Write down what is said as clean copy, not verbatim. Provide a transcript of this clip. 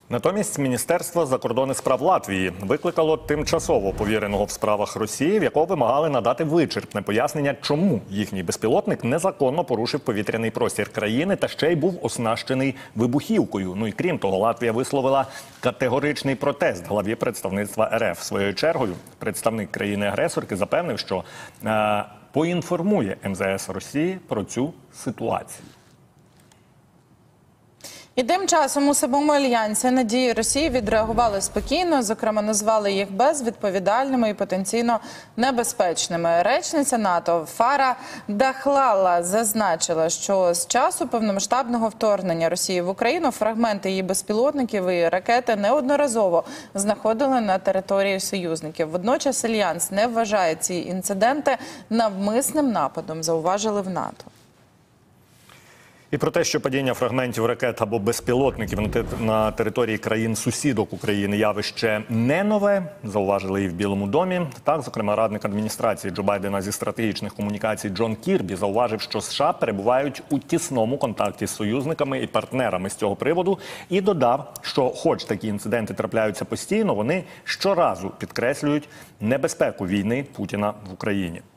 Натомість Міністерство закордонних справ Латвії викликало тимчасово повіреного в справах Росії, в якого вимагали надати вичерпне пояснення, чому їхній безпілотник незаконно порушив повітряний простір країни та ще й був оснащений вибухівкою. Ну і крім того, Латвія висловила категоричний протест главі представництва РФ. Своєю чергою представник країни-агресорки запевнив, що поінформує МЗС Росії про цю ситуацію. І тим часом у самому альянсі на дії Росії відреагували спокійно, зокрема назвали їх безвідповідальними і потенційно небезпечними. Речниця НАТО Фара Дахлала зазначила, що з часу повномасштабного вторгнення Росії в Україну фрагменти її безпілотників і ракети неодноразово знаходили на території союзників. Водночас альянс не вважає ці інциденти навмисним нападом, зауважили в НАТО. І про те, що падіння фрагментів ракет або безпілотників на території країн-сусідок України явище не нове, зауважили і в Білому домі. Так, зокрема, радник адміністрації Джо Байдена зі стратегічних комунікацій Джон Кірбі зауважив, що США перебувають у тісному контакті з союзниками і партнерами з цього приводу, і додав, що хоч такі інциденти трапляються постійно, вони щоразу підкреслюють небезпеку війни Путіна в Україні.